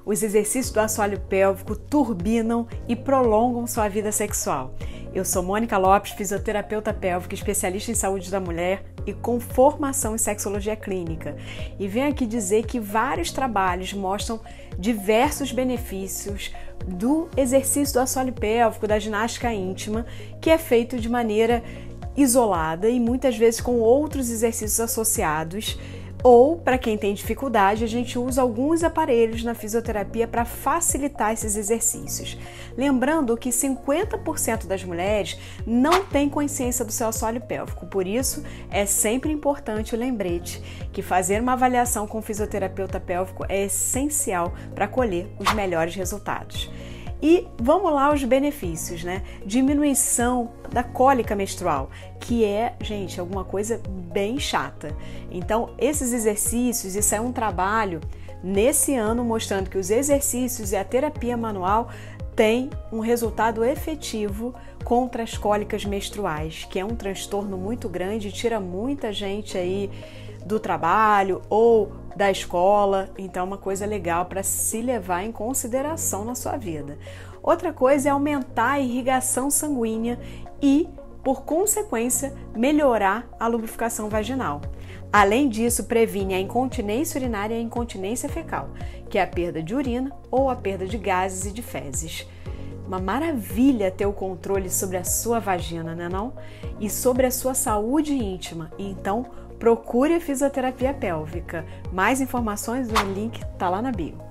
Os exercícios do assoalho pélvico turbinam e prolongam sua vida sexual. Eu sou Mônica Lopes, fisioterapeuta pélvica, especialista em saúde da mulher e com formação em sexologia clínica. E venho aqui dizer que vários trabalhos mostram diversos benefícios do exercício do assoalho pélvico, da ginástica íntima, que é feito de maneira isolada e muitas vezes com outros exercícios associados. Ou, para quem tem dificuldade, a gente usa alguns aparelhos na fisioterapia para facilitar esses exercícios. Lembrando que 50% das mulheres não têm consciência do seu assoalho pélvico, por isso é sempre importante o lembrete que fazer uma avaliação com o fisioterapeuta pélvico é essencial para colher os melhores resultados. E vamos lá os benefícios, né? Diminuição da cólica menstrual, que é, gente, alguma coisa bem chata. Então, esses exercícios, isso é um trabalho nesse ano mostrando que os exercícios e a terapia manual têm um resultado efetivo contra as cólicas menstruais, que é um transtorno muito grande e tira muita gente aí do trabalho ou da escola, então é uma coisa legal para se levar em consideração na sua vida. Outra coisa é aumentar a irrigação sanguínea e, por consequência, melhorar a lubrificação vaginal. Além disso, previne a incontinência urinária e a incontinência fecal, que é a perda de urina ou a perda de gases e de fezes. Uma maravilha ter o controle sobre a sua vagina, né não? E sobre a sua saúde íntima. Então, procure a fisioterapia pélvica. Mais informações, o link está lá na bio.